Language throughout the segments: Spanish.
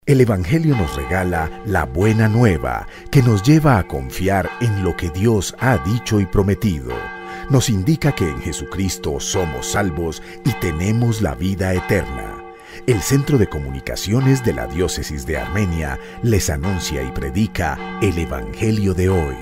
El Evangelio nos regala la buena nueva que nos lleva a confiar en lo que Dios ha dicho y prometido. Nos indica que en Jesucristo somos salvos y tenemos la vida eterna. El Centro de Comunicaciones de la Diócesis de Armenia les anuncia y predica el Evangelio de hoy.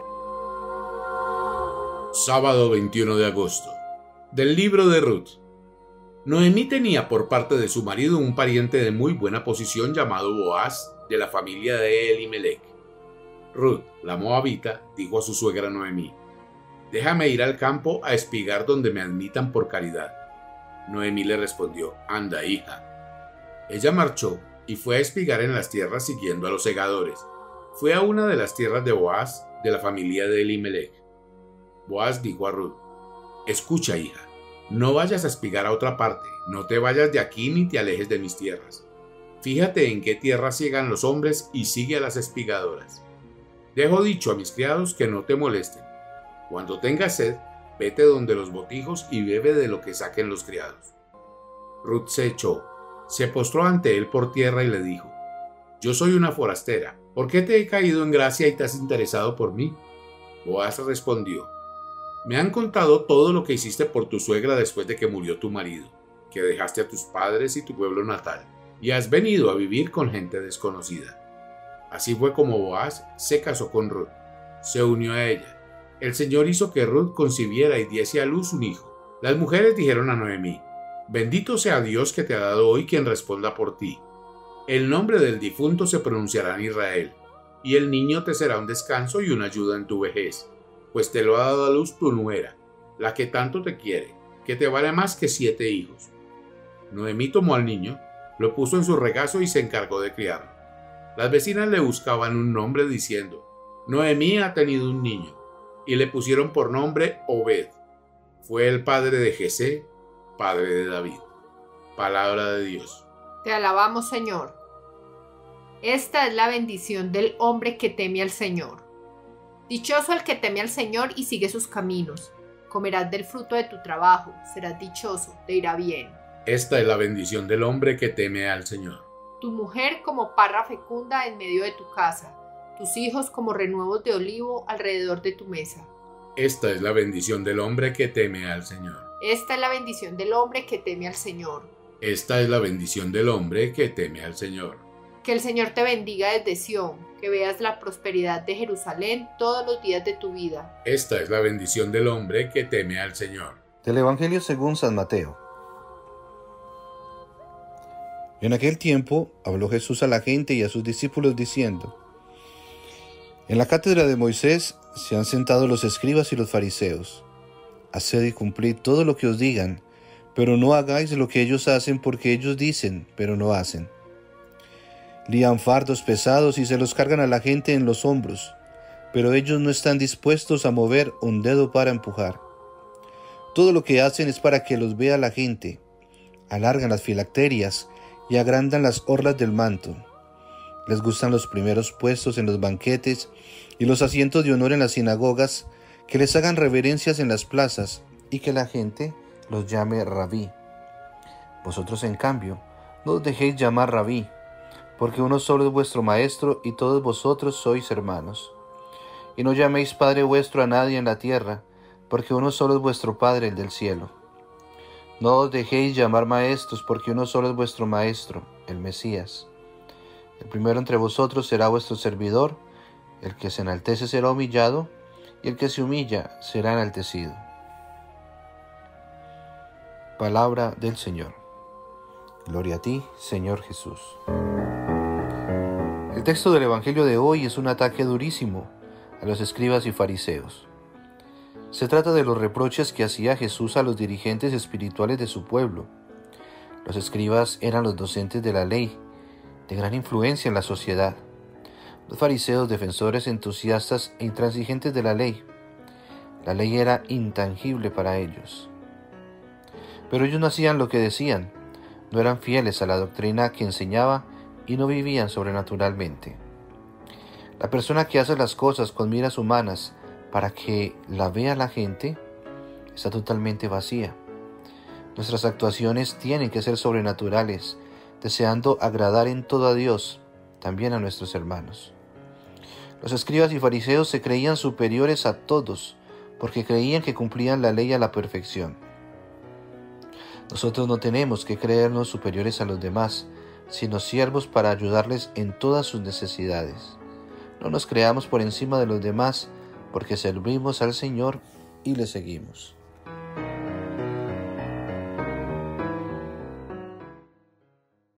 Sábado 21 de agosto. Del libro de Ruth. Noemí tenía por parte de su marido un pariente de muy buena posición llamado Boaz, de la familia de Elimelech. Ruth, la moabita, dijo a su suegra Noemí: «Déjame ir al campo a espigar donde me admitan por caridad». Noemí le respondió: «Anda, hija». Ella marchó y fue a espigar en las tierras siguiendo a los segadores. Fue a una de las tierras de Boaz, de la familia de Elimelech. Boaz dijo a Ruth: «Escucha, hija, no vayas a espigar a otra parte, no te vayas de aquí ni te alejes de mis tierras. Fíjate en qué tierra ciegan los hombres y sigue a las espigadoras. Dejo dicho a mis criados que no te molesten. Cuando tengas sed, vete donde los botijos y bebe de lo que saquen los criados». Ruth se echó, se postró ante él por tierra y le dijo: «Yo soy una forastera, ¿por qué te he caído en gracia y te has interesado por mí?». Boaz respondió: «Me han contado todo lo que hiciste por tu suegra después de que murió tu marido, que dejaste a tus padres y tu pueblo natal, y has venido a vivir con gente desconocida». Así fue como Boaz se casó con Ruth, se unió a ella. El Señor hizo que Ruth concibiera y diese a luz un hijo. Las mujeres dijeron a Noemí: «Bendito sea Dios que te ha dado hoy quien responda por ti. El nombre del difunto se pronunciará en Israel, y el niño te será un descanso y una ayuda en tu vejez, pues te lo ha dado a luz tu nuera, la que tanto te quiere, que te vale más que 7 hijos». Noemí tomó al niño, lo puso en su regazo y se encargó de criarlo. Las vecinas le buscaban un nombre diciendo: «Noemí ha tenido un niño», y le pusieron por nombre Obed. Fue el padre de Jesé, padre de David. Palabra de Dios. Te alabamos, Señor. Esta es la bendición del hombre que teme al Señor. Dichoso el que teme al Señor y sigue sus caminos. Comerás del fruto de tu trabajo, serás dichoso, te irá bien. Esta es la bendición del hombre que teme al Señor. Tu mujer como parra fecunda en medio de tu casa, tus hijos como renuevos de olivo alrededor de tu mesa. Esta es la bendición del hombre que teme al Señor. Esta es la bendición del hombre que teme al Señor. Esta es la bendición del hombre que teme al Señor. Que el Señor te bendiga desde Sión, que veas la prosperidad de Jerusalén todos los días de tu vida. Esta es la bendición del hombre que teme al Señor. Del Evangelio según San Mateo. En aquel tiempo habló Jesús a la gente y a sus discípulos diciendo: En la cátedra de Moisés se han sentado los escribas y los fariseos. Haced y cumplid todo lo que os digan, pero no hagáis lo que ellos hacen, porque ellos dicen, pero no hacen. Lían fardos pesados y se los cargan a la gente en los hombros, pero ellos no están dispuestos a mover un dedo para empujar. Todo lo que hacen es para que los vea la gente. Alargan las filacterias y agrandan las orlas del manto. Les gustan los primeros puestos en los banquetes y los asientos de honor en las sinagogas, que les hagan reverencias en las plazas y que la gente los llame rabí. Vosotros, en cambio, no os dejéis llamar rabí, porque uno solo es vuestro maestro y todos vosotros sois hermanos. Y no llaméis Padre vuestro a nadie en la tierra, porque uno solo es vuestro Padre, el del cielo. No os dejéis llamar maestros, porque uno solo es vuestro Maestro, el Mesías. El primero entre vosotros será vuestro servidor, el que se enaltece será humillado, y el que se humilla será enaltecido. Palabra del Señor. Gloria a ti, Señor Jesús. El texto del Evangelio de hoy es un ataque durísimo a los escribas y fariseos. Se trata de los reproches que hacía Jesús a los dirigentes espirituales de su pueblo. Los escribas eran los docentes de la ley, de gran influencia en la sociedad. Los fariseos, defensores entusiastas e intransigentes de la ley. La ley era intangible para ellos. Pero ellos no hacían lo que decían, no eran fieles a la doctrina que enseñaba y no vivían sobrenaturalmente. La persona que hace las cosas con miras humanas para que la vea la gente está totalmente vacía. Nuestras actuaciones tienen que ser sobrenaturales, deseando agradar en todo a Dios, también a nuestros hermanos. Los escribas y fariseos se creían superiores a todos, porque creían que cumplían la ley a la perfección. Nosotros no tenemos que creernos superiores a los demás, sino siervos para ayudarles en todas sus necesidades. No nos creamos por encima de los demás, porque servimos al Señor y le seguimos.